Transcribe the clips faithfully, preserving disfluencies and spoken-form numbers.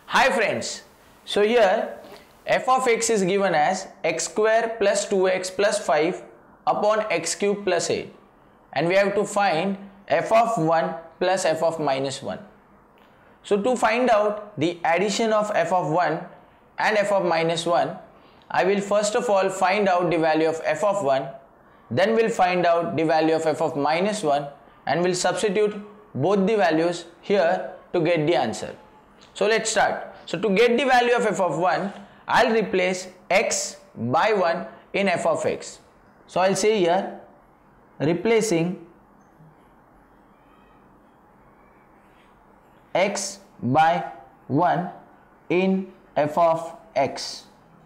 Hi friends, so here f of x is given as x square plus two x plus five upon x cube plus eight, and we have to find f of one plus f of minus one. So to find out the addition of f of one and f of minus one, I will first of all find out the value of f of one, then we'll find out the value of f of minus one, and we'll substitute both the values here to get the answer. So let's start. So to get the value of f of one, I'll replace x by one in f of x. So I'll say here replacing x by one in f of x.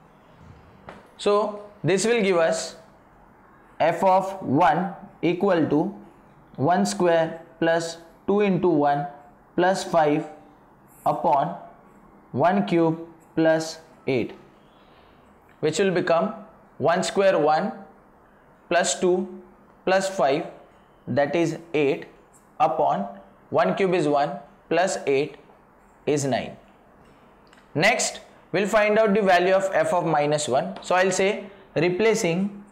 So this will give us f of one equal to one square plus two into one plus five upon one cube plus eight, which will become one square one plus two plus five, that is eight, upon one cube is one plus eight is nine. Next we'll find out the value of f of minus one. So I'll say replacing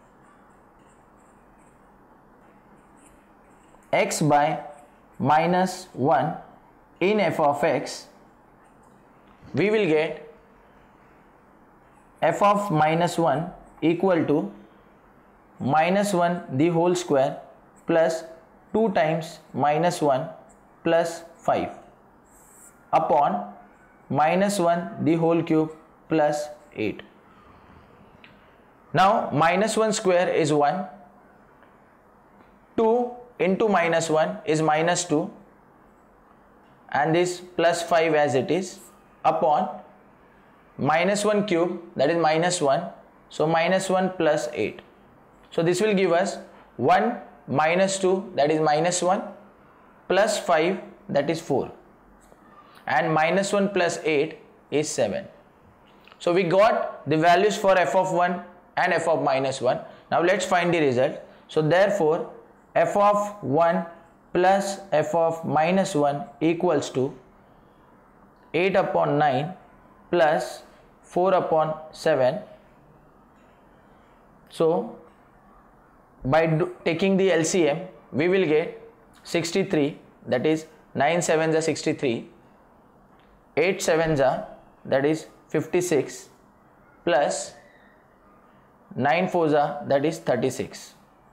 x by minus one in f of x, we will get f of minus one equal to minus one the whole square plus two times minus one plus five upon minus one the whole cube plus eight. Now minus one square is one, two into minus one is minus two, and this plus five as it is, upon minus one cube, that is minus one, so minus one plus eight. So this will give us one minus two, that is minus one, plus five, that is four, and minus one plus eight is seven. So we got the values for f of one and f of minus one. Now let's find the result. So therefore f of one plus f of minus one equals to eight upon nine plus four upon seven. So by do, taking the L C M, we will get sixty-three, that is nine sevens are sixty-three, eight sevens are, that is fifty-six, plus nine fours are, that is thirty-six.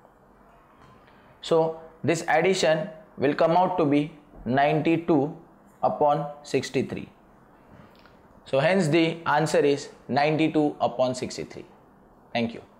So this addition will come out to be ninety-two upon sixty-three. So hence the answer is ninety-two upon sixty-three. Thank you.